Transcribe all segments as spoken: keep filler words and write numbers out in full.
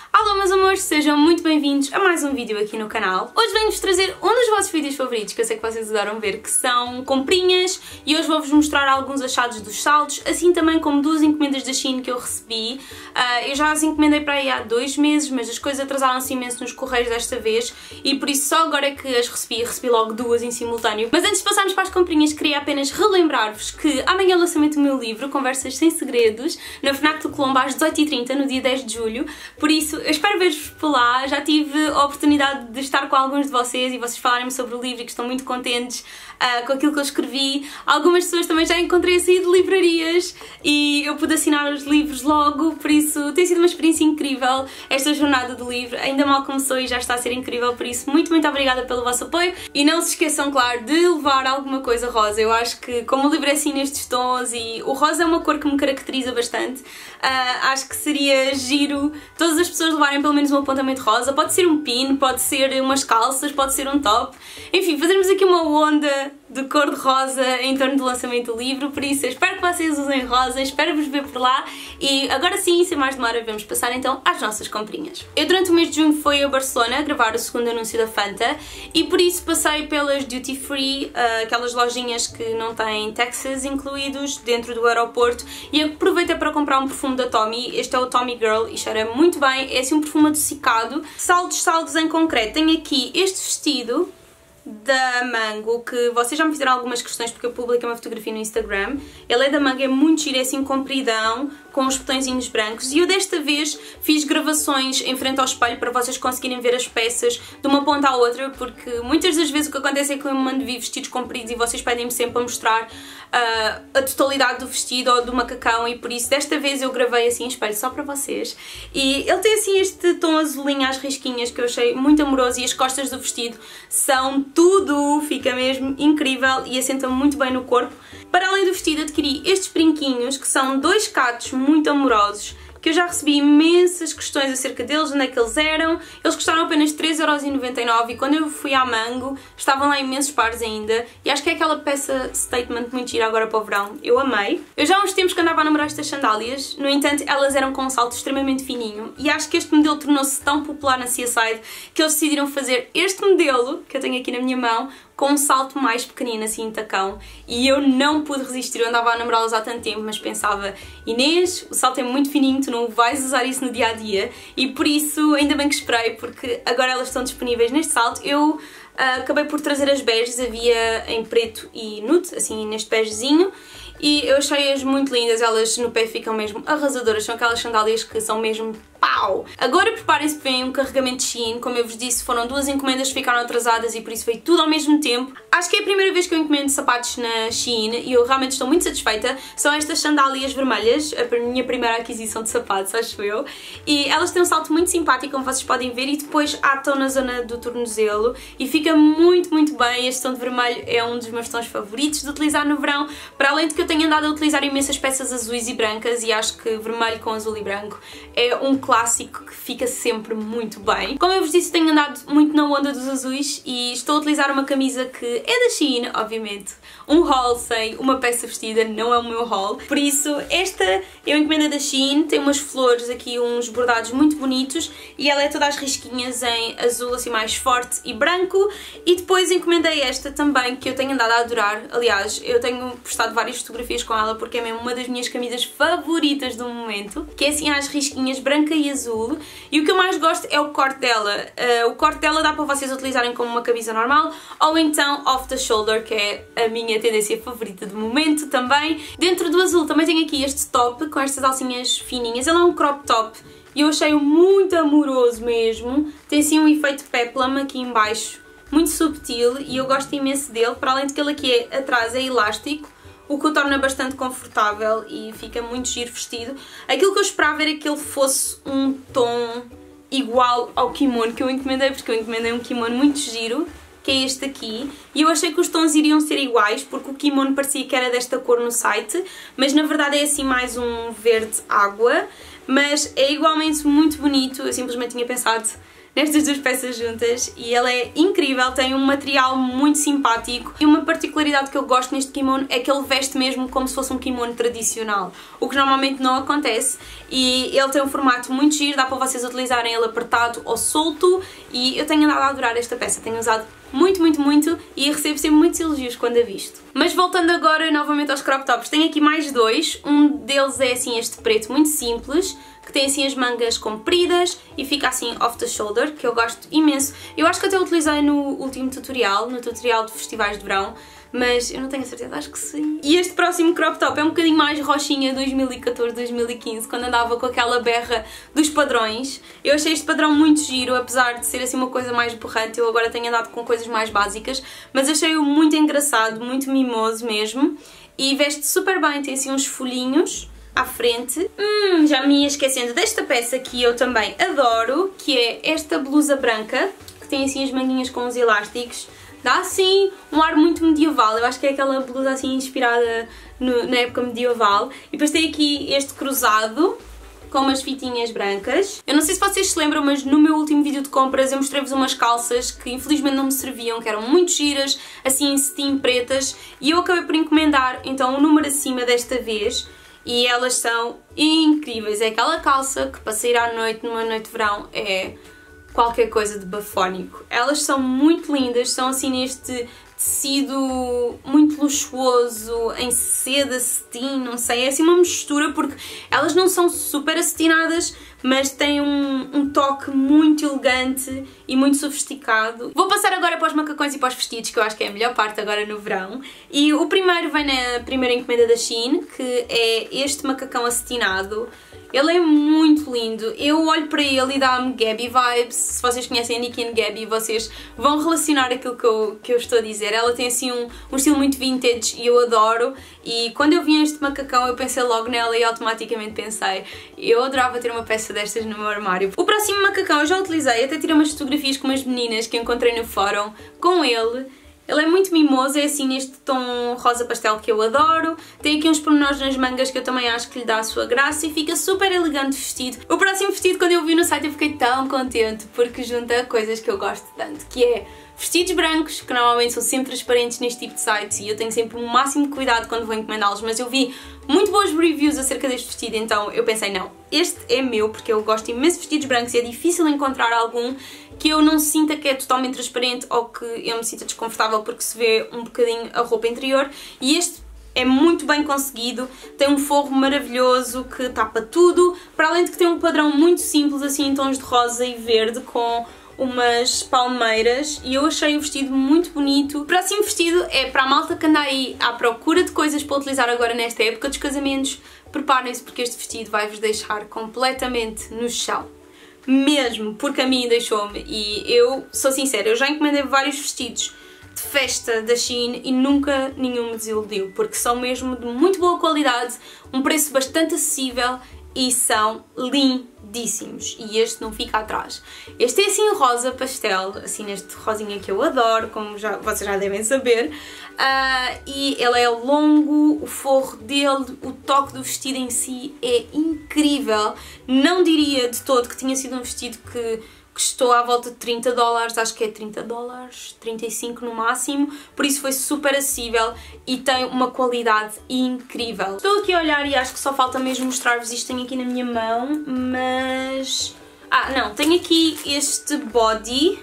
Olá meus amores, sejam muito bem-vindos a mais um vídeo aqui no canal. Hoje venho-vos trazer um dos vossos vídeos favoritos, que eu sei que vocês adoram ver, que são comprinhas, e hoje vou-vos mostrar alguns achados dos saldos, assim também como duas encomendas da Shein que eu recebi. Uh, eu já as encomendei para aí há dois meses, mas as coisas atrasaram-se imenso nos correios desta vez, e por isso só agora é que as recebi, recebi logo duas em simultâneo. Mas antes de passarmos para as comprinhas, queria apenas relembrar-vos que amanhã é o lançamento do meu livro, Conversas Sem Segredos, na FNAC do Colombo às dezoito e trinta, no dia dez de julho, por isso eu espero ver-vos por lá. Já tive a oportunidade de estar com alguns de vocês e vocês falarem-me sobre o livro e que estão muito contentes uh, com aquilo que eu escrevi. Algumas pessoas também já encontrei a sair de livrarias e eu pude assinar os livros logo, por isso tem sido uma experiência incrível esta jornada do livro. Ainda mal começou e já está a ser incrível, por isso muito, muito obrigada pelo vosso apoio. E não se esqueçam, claro, de levar alguma coisa rosa. Eu acho que como o livro é assim nestes tons e o rosa é uma cor que me caracteriza bastante, uh, acho que seria giro todas as pessoas levarem pelo menos um apontamento rosa. Pode ser um pin, pode ser umas calças, pode ser um top, enfim, fazermos aqui uma onda de cor de rosa em torno do lançamento do livro. Por isso eu espero que vocês usem rosa, espero vos ver por lá, e agora sim, sem mais demora, vamos passar então às nossas comprinhas. Eu durante o mês de junho fui a Barcelona gravar o segundo anúncio da Fanta e por isso passei pelas duty free, uh, aquelas lojinhas que não têm taxes incluídos dentro do aeroporto, e aproveitei para comprar um perfume da Tommy. Este é o Tommy Girl e cheira muito bem, é assim um perfume adocicado. Saldos, saldos em concreto, tenho aqui este vestido da Mango, que vocês já me fizeram algumas questões porque eu publiquei uma fotografia no Instagram. Ele é da Mango, é muito giro, é assim compridão, com os botõezinhos brancos, e eu desta vez fiz gravações em frente ao espelho para vocês conseguirem ver as peças de uma ponta à outra, porque muitas das vezes o que acontece é que eu me mando vir vestidos compridos e vocês pedem-me sempre a mostrar uh, a totalidade do vestido ou do macacão, e por isso desta vez eu gravei assim em espelho só para vocês. E ele tem assim este tom azulinho às risquinhas que eu achei muito amoroso, e as costas do vestido são tudo, fica mesmo incrível e assenta muito bem no corpo. Para além do vestido adquiri estes brinquinhos, que são dois catos muito amorosos, que eu já recebi imensas questões acerca deles, onde é que eles eram. Eles custaram apenas três euros e noventa e nove e quando eu fui à Mango estavam lá imensos pares ainda, e acho que é aquela peça statement muito gira agora para o verão. Eu amei. Eu já há uns tempos que andava a namorar estas sandálias, no entanto elas eram com um salto extremamente fininho, e acho que este modelo tornou-se tão popular na Seaside que eles decidiram fazer este modelo, que eu tenho aqui na minha mão, com um salto mais pequenino, assim, tacão, e eu não pude resistir. Eu andava a namorá-los há tanto tempo, mas pensava, Inês, o salto é muito fininho, tu não vais usar isso no dia-a-dia, e por isso ainda bem que esperei, porque agora elas estão disponíveis neste salto. Eu uh, acabei por trazer as beges, havia em preto e nude, assim, neste begezinho, e eu achei-as muito lindas, elas no pé ficam mesmo arrasadoras, são aquelas sandálias que são mesmo pau! Agora preparem-se para um carregamento de Shein. Como eu vos disse, foram duas encomendas que ficaram atrasadas e por isso veio tudo ao mesmo tempo. Acho que é a primeira vez que eu encomendo sapatos na Shein e eu realmente estou muito satisfeita. São estas sandálias vermelhas, a minha primeira aquisição de sapatos, acho eu. E elas têm um salto muito simpático, como vocês podem ver, e depois atam na zona do tornozelo e fica muito, muito bem. Este tom de vermelho é um dos meus tons favoritos de utilizar no verão, para além de que eu tenho andado a utilizar imensas peças azuis e brancas, e acho que vermelho com azul e branco é um clássico que fica sempre muito bem. Como eu vos disse, tenho andado muito na onda dos azuis e estou a utilizar uma camisa que é da Shein, obviamente. Um haul sem uma peça vestida não é o meu haul, por isso esta é uma encomenda da Shein, tem umas flores aqui, uns bordados muito bonitos, e ela é toda às risquinhas em azul assim mais forte e branco. E depois encomendei esta também, que eu tenho andado a adorar. Aliás, eu tenho postado várias fotografias com ela porque é mesmo uma das minhas camisas favoritas do momento, que é assim às risquinhas branca e azul, e o que eu mais gosto é o corte dela. Uh, o corte dela dá para vocês utilizarem como uma camisa normal, ou então off the shoulder, que é a minha tendência favorita do momento também. Dentro do azul também tenho aqui este top com estas alcinhas fininhas. Ele é um crop top e eu achei-o muito amoroso mesmo. Tem assim um efeito peplum aqui em baixo, muito subtil, e eu gosto imenso dele, para além de que ele aqui é, atrás é elástico, o que o torna bastante confortável e fica muito giro vestido. Aquilo que eu esperava era que ele fosse um tom igual ao kimono que eu encomendei, porque eu encomendei um kimono muito giro, que é este aqui, e eu achei que os tons iriam ser iguais, porque o kimono parecia que era desta cor no site, mas na verdade é assim mais um verde água, mas é igualmente muito bonito. Eu simplesmente tinha pensado nestas duas peças juntas e ele é incrível, tem um material muito simpático e uma particularidade que eu gosto neste kimono é que ele veste mesmo como se fosse um kimono tradicional, o que normalmente não acontece, e ele tem um formato muito giro, dá para vocês utilizarem ele apertado ou solto, e eu tenho andado a adorar esta peça, tenho usado muito, muito, muito e recebo sempre muitos elogios quando a visto. Mas voltando agora novamente aos crop tops, tenho aqui mais dois, um deles é assim este preto muito simples, que tem assim as mangas compridas e fica assim off the shoulder, que eu gosto imenso. Eu acho que até utilizei no último tutorial, no tutorial de festivais de verão, mas eu não tenho a certeza, acho que sim. E este próximo crop top é um bocadinho mais rochinha dois mil e catorze, dois mil e quinze, quando andava com aquela berra dos padrões. Eu achei este padrão muito giro, apesar de ser assim uma coisa mais borrante, eu agora tenho andado com coisas mais básicas, mas achei-o muito engraçado, muito mimoso mesmo, e veste super bem, tem assim uns folhinhos à frente. Hum, já me ia esquecendo desta peça que eu também adoro, que é esta blusa branca, que tem assim as manguinhas com os elásticos. Dá assim um ar muito medieval, eu acho que é aquela blusa assim inspirada no, na época medieval. E depois tem aqui este cruzado com umas fitinhas brancas. Eu não sei se vocês se lembram, mas no meu último vídeo de compras eu mostrei-vos umas calças que infelizmente não me serviam, que eram muito giras, assim em cetim pretas, e eu acabei por encomendar então um número acima desta vez. E elas são incríveis, é aquela calça que para sair à noite, numa noite de verão, é qualquer coisa de bafónico. Elas são muito lindas, são assim neste tecido muito luxuoso, em seda, cetim, não sei, é assim uma mistura, porque elas não são super acetinadas, mas têm um, um toque muito elegante e muito sofisticado. Vou passar agora para os macacões e para os vestidos, que eu acho que é a melhor parte agora no verão. E o primeiro vem na primeira encomenda da Shein, que é este macacão acetinado. Ele é muito lindo, eu olho para ele e dá-me Gabby vibes. Se vocês conhecem a Nikki and Gabby, vocês vão relacionar aquilo que eu, que eu estou a dizer. Ela tem assim um, um estilo muito vintage e eu adoro, e quando eu vi este macacão eu pensei logo nela e automaticamente pensei, eu adorava ter uma peça destas no meu armário. O próximo macacão eu já utilizei, até tirei umas fotografias com umas meninas que eu encontrei no fórum com ele. Ele é muito mimoso, é assim neste tom rosa pastel que eu adoro. Tem aqui uns pormenores nas mangas que eu também acho que lhe dá a sua graça e fica super elegante vestido. O próximo vestido, quando eu vi no site, eu fiquei tão contente porque junta coisas que eu gosto tanto, que é vestidos brancos, que normalmente são sempre transparentes neste tipo de sites e eu tenho sempre o máximo de cuidado quando vou encomendá-los, mas eu vi muito boas reviews acerca deste vestido, então eu pensei, não, este é meu, porque eu gosto imenso de vestidos brancos e é difícil encontrar algum que eu não sinta que é totalmente transparente ou que eu me sinta desconfortável porque se vê um bocadinho a roupa interior, e este é muito bem conseguido, tem um forro maravilhoso que tapa tudo, para além de que tem um padrão muito simples, assim em tons de rosa e verde, com umas palmeiras, e eu achei o vestido muito bonito. O próximo vestido é para a malta que anda aí à procura de coisas para utilizar agora nesta época dos casamentos. Preparem-se porque este vestido vai-vos deixar completamente no chão. Mesmo, porque a mim deixou-me, e eu sou sincera, eu já encomendei vários vestidos de festa da Shein e nunca nenhum me desiludiu, porque são mesmo de muito boa qualidade, um preço bastante acessível e são lindíssimos, e este não fica atrás. Este é assim rosa pastel, assim neste rosinha que eu adoro, como já, vocês já devem saber, uh, e ele é longo, o forro dele, o toque do vestido em si é incrível. Não diria de todo que tinha sido um vestido que custou à volta de trinta dólares, acho que é trinta dólares, trinta e cinco no máximo, por isso foi super acessível e tem uma qualidade incrível. Estou aqui a olhar e acho que só falta mesmo mostrar-vos isto, tenho aqui na minha mão, mas... Ah, não, tenho aqui este body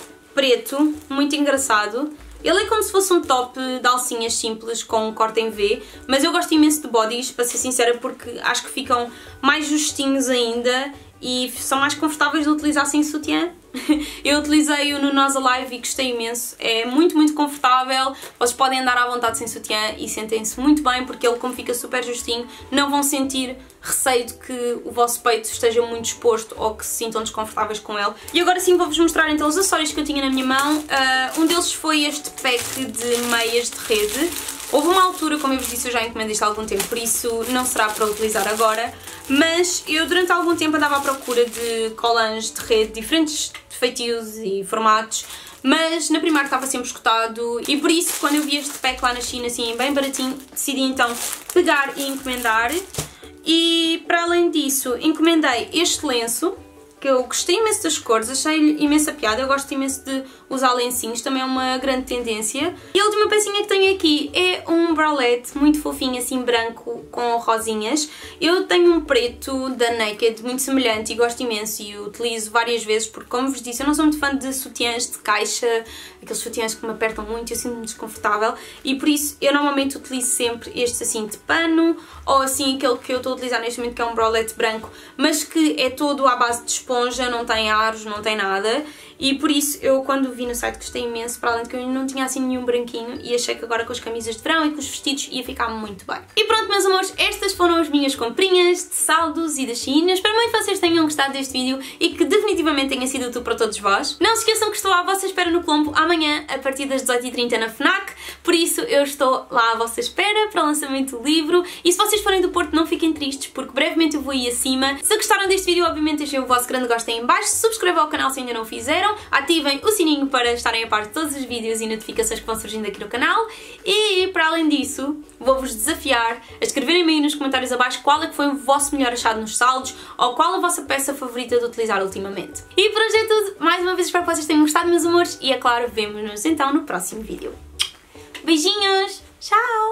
preto, muito engraçado. Ele é como se fosse um top de alcinhas simples com um corte em V, mas eu gosto imenso de bodies, para ser sincera, porque acho que ficam mais justinhos ainda e são mais confortáveis de utilizar sem sutiã. Eu utilizei-o no Nós Alive e gostei imenso, é muito muito confortável, vocês podem andar à vontade sem sutiã e sentem-se muito bem, porque ele, como fica super justinho, não vão sentir receio de que o vosso peito esteja muito exposto ou que se sintam desconfortáveis com ele. E agora sim vou-vos mostrar então os acessórios que eu tinha na minha mão. Uh, um deles foi este pack de meias de rede. Houve uma altura, como eu vos disse, eu já encomendei isto há algum tempo, por isso não será para utilizar agora, mas eu durante algum tempo andava à procura de colãs de rede, diferentes feitios e formatos, mas na Primark estava sempre esgotado, e por isso, quando eu vi este pack lá na China, assim, bem baratinho, decidi então pegar e encomendar. E para além disso, encomendei este lenço, que eu gostei imenso das cores, achei-lhe imensa piada, eu gosto imenso de usar lencinhos, também é uma grande tendência. E a última pecinha que tenho aqui é um bralette muito fofinho, assim branco, com rosinhas. Eu tenho um preto da Naked, muito semelhante e gosto imenso e o utilizo várias vezes porque, como vos disse, eu não sou muito fã de sutiãs de caixa, aqueles sutiãs que me apertam muito e eu sinto-me desconfortável, e por isso eu normalmente utilizo sempre estes assim de pano, ou assim aquele que eu estou a utilizar neste momento, que é um bralette branco, mas que é todo à base de esponja, não tem aros, não tem nada, e por isso eu quando vi no site gostei imenso, para além de que eu não tinha assim nenhum branquinho e achei que agora com as camisas de verão e com os vestidos ia ficar muito bem. E pronto, meus amores, estas foram as minhas comprinhas de saldos e das Shein. Espero muito que vocês tenham gostado deste vídeo e que definitivamente tenha sido útil para todos vós. Não se esqueçam que estou à vossa espera no Colombo amanhã a partir das dezoito e trinta na FNAC, por isso eu estou lá à vossa espera para o lançamento do livro, e se vocês forem do Porto não fiquem tristes porque brevemente eu vou aí acima. Se gostaram deste vídeo, obviamente deixem o vosso grande gosto aí em baixo, subscrevam ao canal se ainda não o fizeram, ativem o sininho para estarem a par de todos os vídeos e notificações que vão surgindo aqui no canal, e para além disso vou-vos desafiar a escreverem-me aí nos comentários abaixo qual é que foi o vosso melhor achado nos saldos ou qual a vossa peça favorita de utilizar ultimamente. E por hoje é tudo, mais uma vez espero que vocês tenham gostado, meus amores, e é claro, vemo-nos então no próximo vídeo. Beijinhos! Tchau!